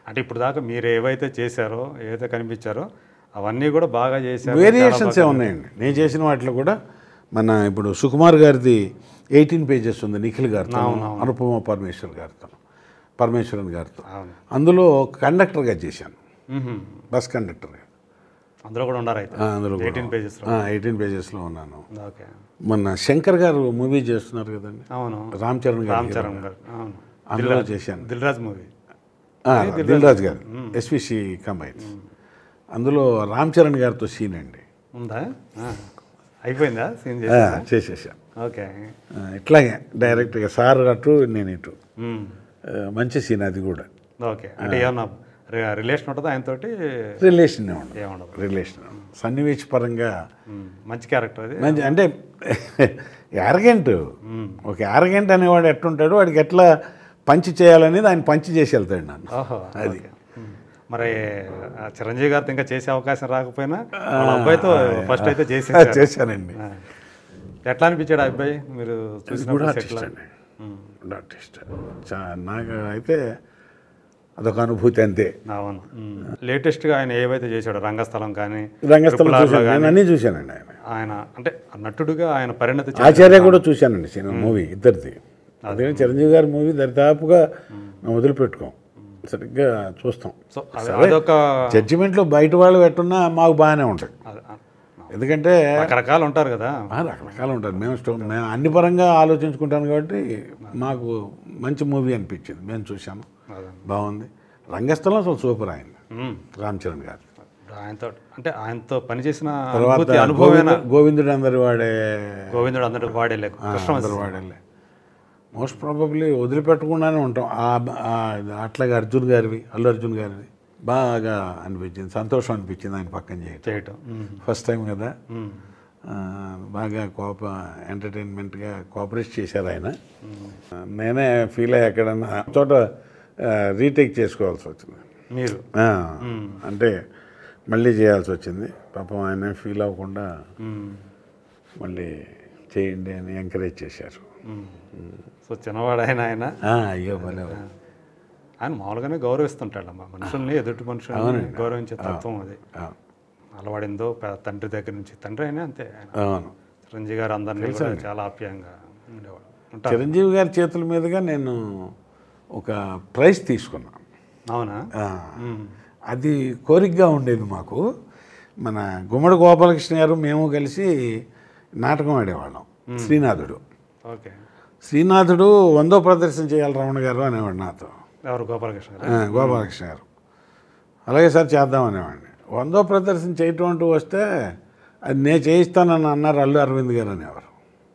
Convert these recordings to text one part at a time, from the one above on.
అంటే ఇప్పుడు దాకా మీరు ఏవైతే చేశారో ఏవైతే కనిపించారో అవన్నీ కూడా బాగా చేశారు. వేరియేషన్స్ ఉన్నాయండి నేను చేసిన వాటిలో కూడా. మన ఇప్పుడు సుకుమార్ గారిది 18 పేజెస్ ఉంది, నిఖిల్ గారితో, అనుపమ పరమేశ్వరన్ గారితో. అందులో కండక్టర్గా చేశాను, బస్ కండక్టర్గా. అందులో కూడా ఉన్నారు అయితే? అందులో 18 పేజెస్లో ఉన్నాను. మొన్న శంకర్ గారు మూవీ చేస్తున్నారు కదండి, అవును, రామ్ చరణ్ గారు, అందులో చేశాను. దిల్ రాజు గారు ఎస్విసి కంబైన్స్. అందులో రామ్ చరణ్ గారితో సీన్ అండి. ఉందా? అయిపోయిందా సీన్? చేసేసాను. ఓకే. ఇట్లాగే డైరెక్ట్గా సార్ అటు నేను ఇటు. మంచి సీన్ అది కూడా. ఓకే. అంటే ఏమన్నా రిలేషన్ ఉంటుందా ఆయనతోటి? రిలేషన్ ఉండదు. రిలేషన్ సన్నివేశ పరంగా మంచి క్యారెక్టర్ అది. మంచి అంటే యారగెంట్. ఒక యారగెంట్ అనేవాడు ఎట్లుంటాడు, వాడికి ఎట్లా పంచి చేయాలనేది ఆయన పంచి చేసి వెళ్తాడు నన్ను. అది మరి చిరంజీవి గారితో ఇంకా చేసే అవకాశం రాకపోయినా అబ్బాయితో ఫస్ట్ అయితే చేశానండి. ఎట్లా అనిపించాడు ఆ అబ్బాయి మీరు చూసినప్పుడు? ఆర్టిస్ట్ నాకు అయితే అదొక అనుభూతి అంతే. అవును. లేటెస్ట్గా ఆయన ఏవైతే చేశాడో రంగస్థలం కానీ, అన్నీ చూశానండి. ఆయన అంటే నటుడుగా ఆయన పరిణతి. ఆచార్య కూడా చూశానండి సినిమా మూవీ ఇద్దరిది. అదే చిరంజీవి గారి మూవీ దరిదాపుగా మేము వదిలిపెట్టుకోం, సరిగ్గా చూస్తాం. సో అదొక జడ్జిమెంట్లో బయట వాళ్ళు పెట్టున్నా మాకు బాగానే ఉంటుంది. ఎందుకంటే రకరకాలు ఉంటారు కదా. రకరకాలు ఉంటారు. మేము అన్ని పరంగా ఆలోచించుకుంటాను కాబట్టి మాకు మంచి మూవీ అనిపించింది. మేము చూసాము, బాగుంది. రంగస్థలం అసలు సూపర్. ఆయన రామ్ చరణ్ గారు ఆయనతో పనిచేసిన తర్వాత గోవిందుడు అందరి వాడే మోస్ట్ ప్రాబబ్లీ వదిలిపెట్టకుండానే ఉంటాం. అట్లాగే అల్లు అర్జున్ గారివి బాగా అనిపించింది, సంతోషం అనిపించింది ఆయన పక్కన చేయటం. ఫస్ట్ టైం కదా, బాగా ఎంటర్టైన్మెంట్గా కోఆపరేట్ చేశారు ఆయన. నేనే ఫీల్ అయ్యి ఎక్కడన్నా చోట రీటేక్ చేసుకోవాల్సి వచ్చింది మీరు. అంటే మళ్ళీ చేయాల్సి వచ్చింది. పాపం ఆయన ఫీల్ అవ్వకుండా మళ్ళీ చేయండి అని ఎంకరేజ్ చేశారు. సో చిన్నవాడు ఆయన అయ్యో భలే. ఆయన మామూలుగానే గౌరవిస్తుంటాడమ్మా మనుషుల్ని, ఎదుటి మనుషుల్ని గౌరవించే తత్వం అది అలవాడిందో తండ్రి దగ్గర నుంచి. తండ్రి అయినా అంతే. చిరంజీవి గారు అందరినీ చాలా ఆప్యాయంగా ఉండేవాడు. చిరంజీవి గారి చేతుల మీదుగా నేను ఒక ప్రైజ్ తీసుకున్నాను. అవునా? అది కోరికగా ఉండేది మాకు. మన గుమ్మడి గోపాలకృష్ణ గారు మేము కలిసి నాటకం ఆడేవాళ్ళం, శ్రీనాథుడు. ఓకే. శ్రీనాథుడు 100వ ప్రదర్శన చేయాలి రమణ గారు అనేవాడు నాతో. ఎవరు? గోపాలకృష్ణ గారు. అలాగే సార్ చేద్దాం అనేవాడిని. 100వ ప్రదర్శన చేయటం అంటూ వస్తే అది నేను చేయిస్తానని అన్నారు అల్లు అరవింద్ గారు అనేవారు.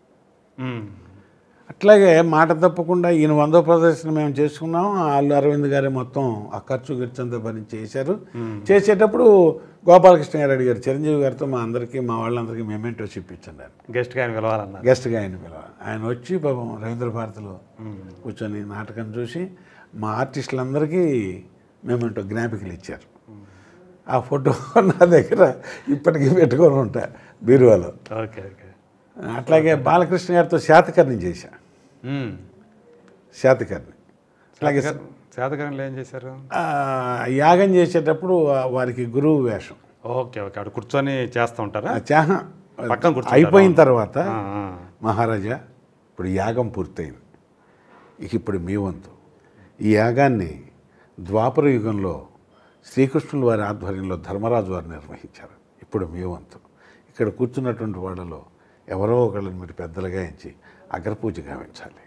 అట్లాగే మాట తప్పకుండా ఈయన 100వ ప్రదర్శన మేము చేసుకున్నాం. అల్లు అరవింద్ గారే మొత్తం ఆ ఖర్చు గిర్చంతా భరించి చేశారు. చేసేటప్పుడు గోపాలకృష్ణ గారు అడిగారు చిరంజీవి గారితో మా వాళ్ళందరికీ మెమెంటోస్ ఇప్పించండి అని. గెస్ట్గా ఆయన పిలవాలన్నారు. గెస్ట్గా ఆయన పిలవాలి. ఆయన వచ్చి పాపం రవీంద్ర భారతిలో కూర్చొని నాటకం చూసి మా ఆర్టిస్టులందరికీ మెమెంటో జ్ఞాపికలు ఇచ్చారు. ఆ ఫోటో నా దగ్గర ఇప్పటికీ పెట్టుకొని ఉంటా బీరువాలో. ఓకే. ఓకే. అట్లాగే బాలకృష్ణ గారితో శాతకర్ణి చేశా. శాతకర్ణి. అట్లాగే శాతకర్ణిలో ఏం చేశారు? యాగం చేసేటప్పుడు వారికి గురువు వేషం. ఓకే. ఓకే. అక్కడ కూర్చొని చేస్తూ ఉంటారా? పక్కన కూర్చొని అయిపోయిన తర్వాత మహారాజా ఇప్పుడు యాగం పూర్తయింది, ఇప్పుడు మీ వంతు. ఈ యాగాన్ని ద్వాపర యుగంలో శ్రీకృష్ణుల వారి ఆధ్వర్యంలో ధర్మరాజు వారు నిర్వహించారు. ఇప్పుడు మీ వంతు. ఇక్కడ కూర్చున్నటువంటి వాళ్ళలో ఎవరో ఒకళ్ళని మీరు పెద్దలుగా ఎంచి అగ్రపూజ గావించాలి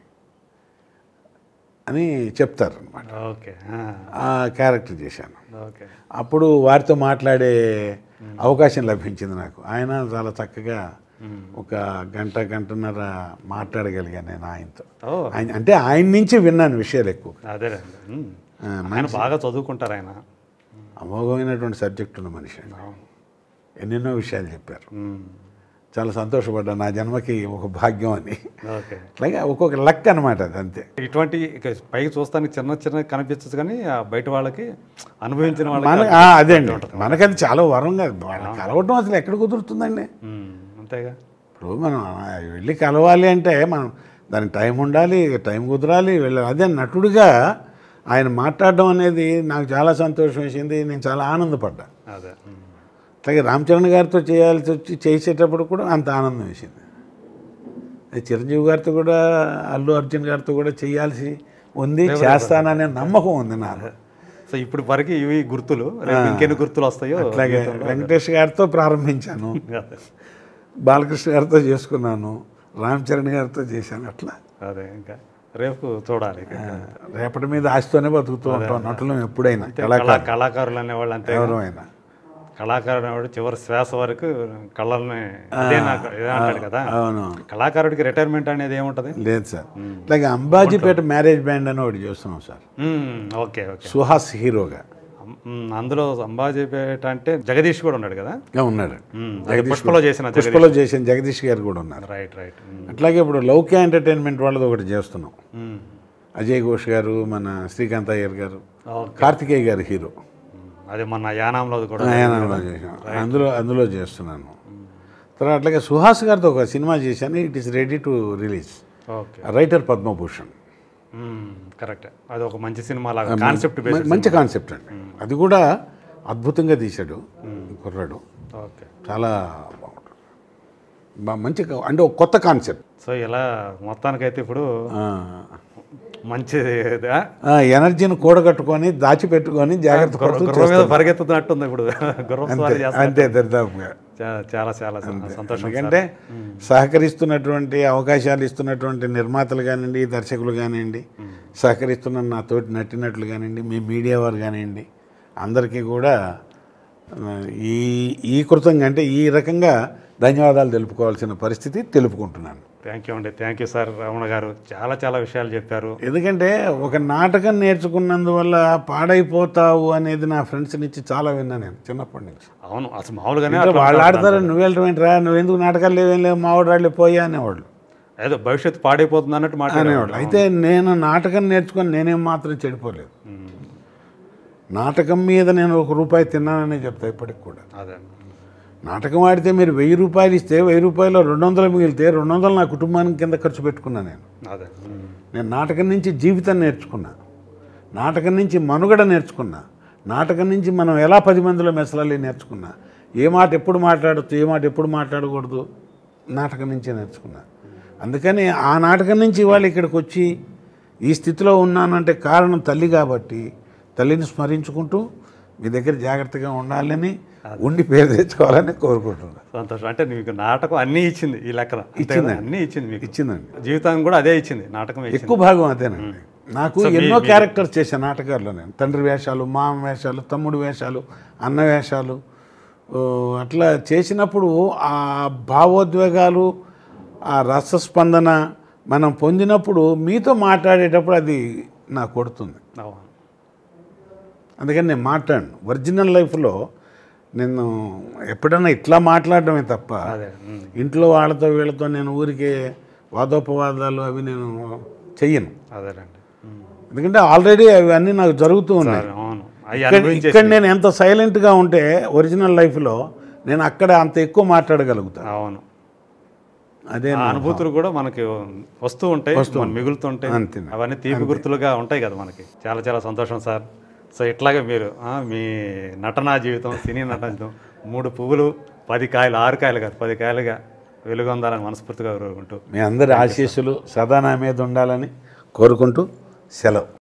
అని చెప్తారనమాట. ఓకే. ఆ క్యారెక్టర్ చేశాను. అప్పుడు వారితో మాట్లాడే అవకాశం లభించింది నాకు. ఆయన చాలా చక్కగా ఒక గంటన్నర మాట్లాడగలిగాను నేను ఆయనతో. అంటే ఆయన నుంచి విన్నాను విషయాలు ఎక్కువ. అదే ఆయన బాగా చదువుకుంటారు. ఆయన అమోఘమైనటువంటి సబ్జెక్ట్ ఉన్న మనిషి. ఎన్నెన్నో విషయాలు చెప్పారు. చాలా సంతోషపడ్డా, నా జన్మకి ఒక భాగ్యం అని. అట్లాగే ఒక్కొక్క లక్ అనమాట అది. అంతే. ఇటువంటి పైకి చూస్తానికి చిన్న కనిపించచ్చు, కానీ బయట వాళ్ళకి అనుభవించిన వాళ్ళకి అదే అండి, మనకది చాలా వరం కాదు. వాళ్ళకి కలవటం అసలు ఎక్కడ కుదురుతుందండి? అంతేగా. ఇప్పుడు మనం వెళ్ళి కలవాలి అంటే మనం దానికి టైం ఉండాలి, టైం కుదరాలి, వెళ్ళాలి. అదే నటుడిగా ఆయన మాట్లాడడం అనేది నాకు చాలా సంతోషం వేసింది, నేను చాలా ఆనందపడ్డా. అదే అలాగే రామ్ చరణ్ గారితో చేయాల్సి వచ్చి చేసేటప్పుడు కూడా అంత ఆనందం వేసింది. చిరంజీవి గారితో కూడా, అల్లు అర్జున్ గారితో కూడా చేయాల్సి ఉంది, చేస్తాననే నమ్మకం ఉంది నాకు. సో ఇప్పుడు వరకు ఇవి గుర్తులు, ఇంకెన్ని గుర్తులు వస్తాయో. అట్లాగే వెంకటేష్ గారితో ప్రారంభించాను, బాలకృష్ణ గారితో చేసుకున్నాను, రామ్ చరణ్ గారితో చేశాను. అట్లా అదే ఇంకా రేపు చూడాలి. రేపటి మీద ఆశతోనే బతుకుతూ ఉంటాం నటులు ఎప్పుడైనా. కళాకారులు అనేవాళ్ళు అంతే, ఎవరైనా కళాకారుడు అనేవాడు చివరి శ్వాస వరకు కళల్ని అదే నాకు అంటాడు కదా. అవును, కళాకారుడికి రిటైర్మెంట్ అనేది ఏముంటుంది? లేదు సార్. అలాగే అంబాజీపేట మ్యారేజ్ బ్యాండ్ అని ఒకటి చేస్తున్నాం సార్. Okay okay. సుహాస్ హీరోగా. అందులో అంబాజీపేట అంటే జగదీష్ కూడా ఉన్నాడు కదా. ఉన్నాడు, పుష్పలో చేసిన జగదీష్ గారు కూడా ఉన్నారు. Right right. అట్లాగే ఇప్పుడు లౌక్య ఎంటర్టైన్మెంట్ వాళ్ళది ఒకటి చేస్తున్నాం. అజయ్ ఘోష్ గారు, మన శ్రీకాంత్ అయ్యర్ గారు, కార్తికేయ గారు హీరో. అదే మన యానాంలో కూడా చేసాను, అందులో చేస్తున్నాను. తర్వాత అట్లాగే సుహాస్ గారితో ఒక సినిమా చేశాను, it is ready to release. Writer Padmabhushan. Correct, అది ఒక మంచి సినిమా లాగా, కాన్సెప్ట్ మంచి కాన్సెప్ట్ అండి. అది కూడా అద్భుతంగా తీశాడు కుర్రాడు, చాలా బాగుంటుంది, మంచి అంటే ఒక కొత్త కాన్సెప్ట్. సో ఇలా మొత్తానికైతే ఇప్పుడు మంచి ఎనర్జీని కూడగట్టుకొని దాచిపెట్టుకొని జాగ్రత్త పరిగెత్తుతున్నట్టుంది ఇప్పుడు. అంతే దరిదాపుగా. చాలా చాలా సంతోషం. ఎందుకంటే సహకరిస్తున్నటువంటి అవకాశాలు ఇస్తున్నటువంటి నిర్మాతలు కానివ్వండి, దర్శకులు కానివ్వండి, సహకరిస్తున్న నా తోటి నటినట్లు కానివ్వండి, మీ మీడియా వారు కానివ్వండి, అందరికీ కూడా ఈ కృతంగా అంటే ఈ రకంగా ధన్యవాదాలు తెలుపుకోవాల్సిన పరిస్థితి తెలుపుకుంటున్నాను. థ్యాంక్ యూ అండి. Thank you sir Ramana garu, చాలా చాలా విషయాలు చెప్పారు. ఎందుకంటే ఒక నాటకం నేర్చుకున్నందువల్ల పాడైపోతావు అనేది నా ఫ్రెండ్స్ నుంచి చాలా విన్నా నేను చిన్నప్పటి నుంచి. అవును, అసలు మామూలుగానే వాళ్ళు ఆడతారు, నువ్వు వెళ్ళటమేంటిరా, నువ్వెందుకు నాటకాలు లేవేం లేవు, మావాడు రాళ్ళు పోయా అనేవాళ్ళు, ఏదో భవిష్యత్తు పాడైపోతుంది అన్నట్టు మాట్లాడేవాళ్ళు. అయితే నేను నాటకం నేర్చుకొని నేనేం మాత్రం చెడిపోలేదు. నాటకం మీద నేను ₹1 తిన్నాననే చెప్తా ఇప్పటికి కూడా. అదే నాటకం ఆడితే మీరు ₹1000 ఇస్తే 1000 రూపాయలు 200 మిగిలితే 200 నా కుటుంబానికి కింద ఖర్చు పెట్టుకున్నా నేను. నేను నాటకం నుంచి జీవితం నేర్చుకున్నా, నాటకం నుంచి మనుగడ నేర్చుకున్నా, నాటకం నుంచి మనం ఎలా 10 మందిలో మెసలాలి నేర్చుకున్నా, ఏ మాట ఎప్పుడు మాట్లాడచ్చు, ఏ మాట ఎప్పుడు మాట్లాడకూడదు నాటకం నుంచే నేర్చుకున్నా. అందుకని ఆ నాటకం నుంచి వాళ్ళు ఇక్కడికి వచ్చి ఈ స్థితిలో ఉన్నానంటే కారణం తల్లి కాబట్టి, తల్లిని స్మరించుకుంటూ మీ దగ్గర జాగ్రత్తగా ఉండాలని, ఉండి పేరు తెచ్చుకోవాలని కోరుకుంటున్నాను. సంతోషం. అంటే మీకు నాటకం అన్నీ ఇచ్చింది, ఈ లెక్కన ఇచ్చింది, అన్నీ ఇచ్చింది మీకు. ఇచ్చిందండి, జీవితాన్ని కూడా అదే ఇచ్చింది, నాటకం ఎక్కువ భాగం అదేనండి. నాకు ఎన్నో క్యారెక్టర్స్ చేశాను నాటకాల్లో నేను. తండ్రి వేషాలు, మామ వేషాలు, తమ్ముడు వేషాలు, అన్న వేషాలు. అట్లా చేసినప్పుడు ఆ భావోద్వేగాలు, ఆ రసస్పందన మనం పొందినప్పుడు మీతో మాట్లాడేటప్పుడు అది నాకు కొడుతుంది. అందుకని నేను మాట్లాడను. ఒరిజినల్ లైఫ్లో నేను ఎప్పుడైనా ఇట్లా మాట్లాడడమే తప్ప ఇంట్లో వాళ్ళతో వీళ్ళతో నేను ఊరికే వాదోపవాదాలు అవి నేను చెయ్యను. ఎందుకంటే ఆల్రెడీ అవన్నీ నాకు జరుగుతూ ఉన్నాయి. ఇక్కడ నేను ఎంత సైలెంట్గా ఉంటే ఒరిజినల్ లైఫ్లో నేను అక్కడ అంత ఎక్కువ మాట్లాడగలుగుతాను. అవును, అదే అనుభూతులు కూడా మనకి వస్తూ ఉంటాయి, మిగులుతుంటాయి. అవన్నీ తీపి గుర్తులుగా ఉంటాయి కదా మనకి. చాలా చాలా సంతోషం సార్. సో ఇట్లాగే మీరు మీ నటనా జీవితం, సినీ నటన జీవితం 3 పువ్వులు 10 కాయలు, 6 కాయలు కాదు 10 కాయలుగా వెలుగొందాలని మనస్ఫూర్తిగా కోరుకుంటూ, మీ అందరి ఆశీస్సులు సదా నా మీద ఉండాలని కోరుకుంటూ సెలవు.